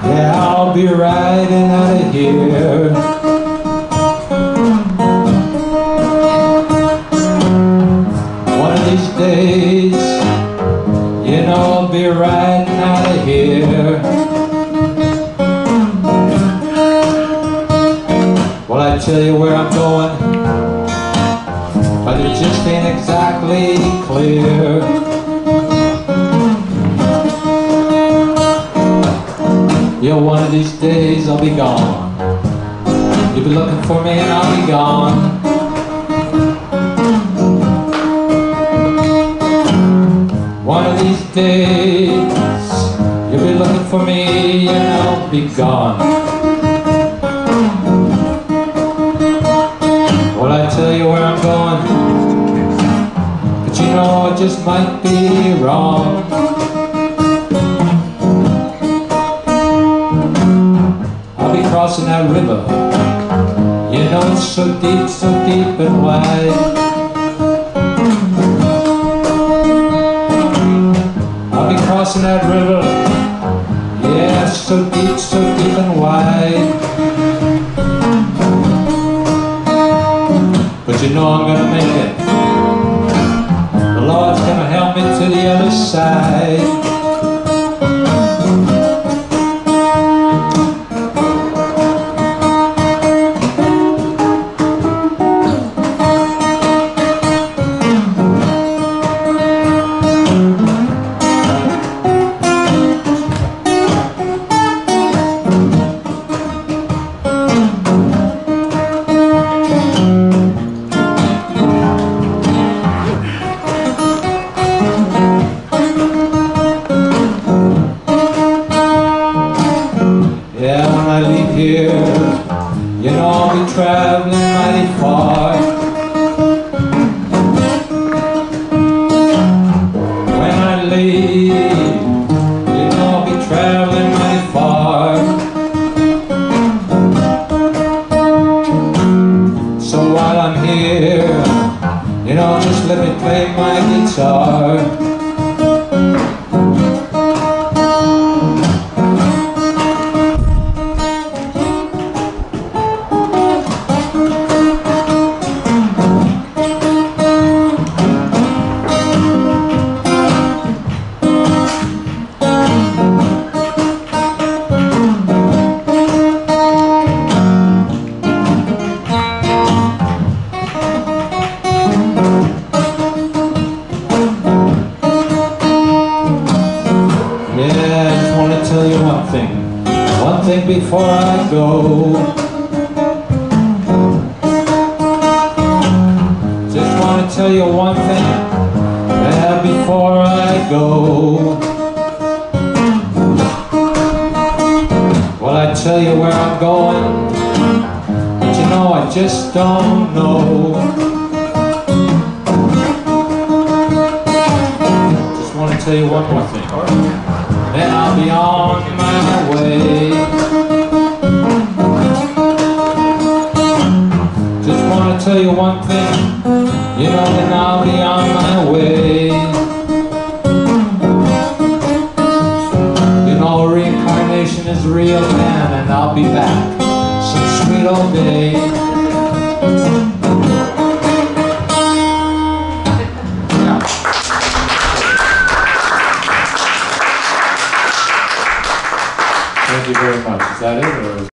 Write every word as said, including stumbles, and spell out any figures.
Yeah, I'll be riding out of here. One of these days, you know I'll be riding out of here. Well, I tell you where I'm going, but it just ain't exactly clear. Yeah, one of these days I'll be gone. You'll be looking for me and I'll be gone. One of these days you'll be looking for me and I'll be gone. Well, I tell you where I'm going, but you know I just might be wrong. I'll be crossing that river, you know it's so deep, so deep and wide. I'll be crossing that river, yeah, so deep, so deep and wide. But you know I'm gonna make it. The Lord's gonna help me to the other side. Yeah, when I leave here, you know I'll be traveling mighty far. When I leave, you know I'll be traveling mighty far. So while I'm here, you know, just let me play my guitar. Tell you one thing, one thing before I go. Just want to tell you one thing, yeah, before I go. Well, I tell you where I'm going, but you know I just don't know. Just want to tell you one more thing, then I'll be on my way. Just want to tell you one thing, you know, then I'll be on my way. You know, reincarnation is real, man, and I'll be back some sweet old day. Thank you very much. Is that it? Or